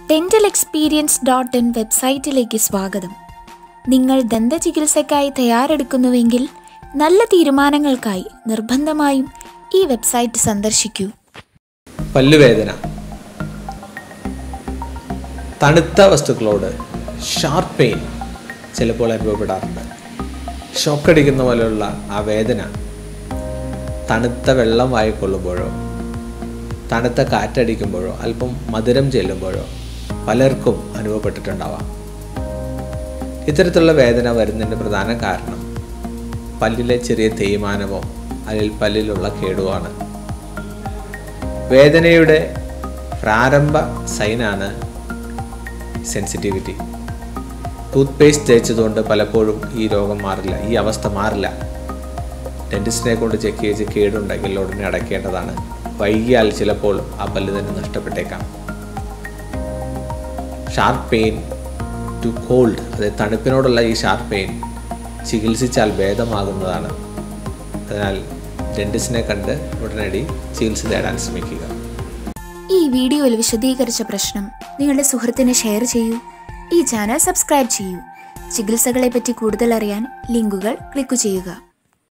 dentalexperience.in വെബ്സൈറ്റിലേക്ക് സ്വാഗതം. നിങ്ങൾ ദന്തചികിത്സയ്ക്കായി തയ്യാറെടുക്കുന്നുവെങ്കിൽ നല്ല തീരുമാനങ്ങൾക്കായി നിർബന്ധമായും ഈ വെബ്സൈറ്റ് സന്ദർശിക്കൂ. പല്ലുവേദന, തണുത്ത വസ്തുക്കളോട് ഷാർപ്പ് പെയിൻ ചിലപ്പോൾ അനുഭവപ്പെടാറുണ്ട്. ഷോക്കടിക്കുന്ന പോലെയുള്ള ആ വേദന തണുത്ത വെള്ളം വായിക്കൊള്ളുമ്പോഴോ തണുത്ത കാറ്റടിക്കുമ്പോഴോ അല്പം മധുരം ചെല്ലുമ്പോഴോ പലർക്കും അനുഭവപ്പെട്ടിട്ടുണ്ടാവാം. ഇത്തരത്തിലുള്ള വേദന വരുന്നതിൻ്റെ പ്രധാന കാരണം പല്ലിലെ ചെറിയ തേയ്മാനമോ അല്ലെങ്കിൽ പല്ലിലുള്ള കേടുവാണ്. വേദനയുടെ പ്രാരംഭ സൈനാണ് സെൻസിറ്റിവിറ്റി. ടൂത്ത് പേസ്റ്റ് തേച്ചതുകൊണ്ട് പലപ്പോഴും ഈ രോഗം മാറില്ല, ഈ അവസ്ഥ മാറില്ല. ഡെൻറ്റിസ്റ്റിനെ കൊണ്ട് ചെക്ക് ചെയ്ത് കേടുണ്ടെങ്കിൽ ഉടനെ അടയ്ക്കേണ്ടതാണ്. വൈകിയാൽ ചിലപ്പോൾ ആ പല്ല് തന്നെ നഷ്ടപ്പെട്ടേക്കാം. ഷാർപ്പ് പെയിൻ ടു കോൾഡ്, അതായത് തണുപ്പിനോടുള്ള ഈ ഷാർപ്പ് പെയിൻ ചികിത്സിച്ചാൽ ഭേദമാകുന്നതാണ്. അതിനാൽ ഡെൻറ്റിസ്റ്റിനെ കണ്ട് ഉടനടി ചികിത്സ തേടാൻ ശ്രമിക്കുക. ഈ വീഡിയോയിൽ വിശദീകരിച്ച പ്രശ്നം നിങ്ങളുടെ സുഹൃത്തിന് ഷെയർ ചെയ്യൂ. ഈ ചാനൽ സബ്സ്ക്രൈബ് ചെയ്യൂ. ചികിത്സകളെപ്പറ്റി കൂടുതൽ അറിയാൻ ലിങ്കുകൾ ക്ലിക്ക് ചെയ്യുക.